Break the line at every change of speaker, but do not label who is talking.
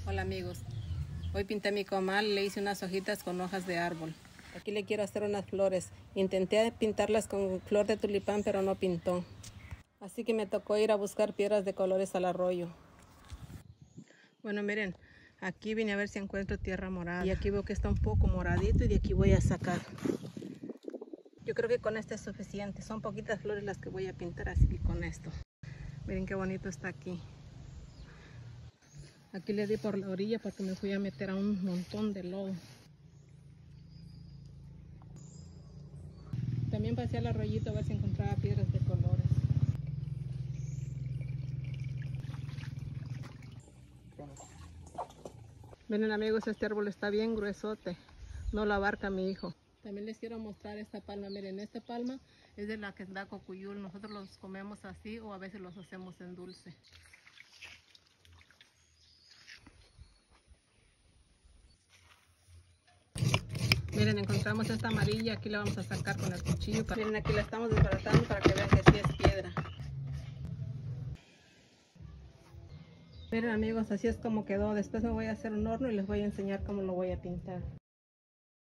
Hola amigos, hoy pinté mi comal, le hice unas hojitas con hojas de árbol. Aquí le quiero hacer unas flores. Intenté pintarlas con flor de tulipán, pero no pintó. Así que me tocó ir a buscar piedras de colores al arroyo. Bueno, miren, aquí vine a ver si encuentro tierra morada. Y aquí veo que está un poco moradito y de aquí voy a sacar. Yo creo que con este es suficiente. Son poquitas flores las que voy a pintar, así que con esto. Miren qué bonito está aquí. Aquí le di por la orilla porque me fui a meter a un montón de lodo. También pasé al arroyito a ver si encontraba piedras de colores. Miren amigos, este árbol está bien gruesote. No lo abarca mi hijo. También les quiero mostrar esta palma. Miren, esta palma es de la que da cocuyul. Nosotros los comemos así o a veces los hacemos en dulce. Miren, encontramos esta amarilla. Aquí la vamos a sacar con el cuchillo. Miren, aquí la estamos desbaratando para que vean que sí es piedra. Miren amigos, así es como quedó. Después me voy a hacer un horno y les voy a enseñar cómo lo voy a pintar.